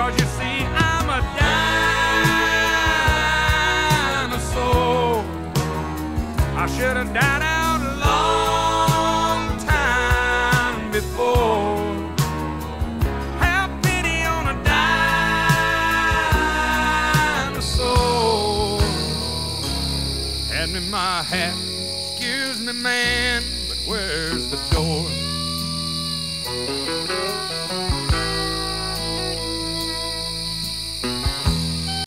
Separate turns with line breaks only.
'cause you see I'm a dinosaur. I should have died out a long time before. Have pity on a dinosaur. Hand me my hat, excuse me, man.